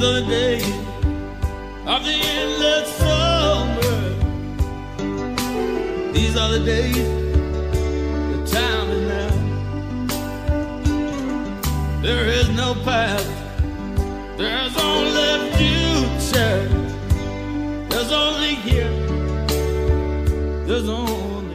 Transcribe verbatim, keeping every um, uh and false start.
are the days of the endless summer. These are the days, the time is now. There is no past, there's only future. There's only here, there's only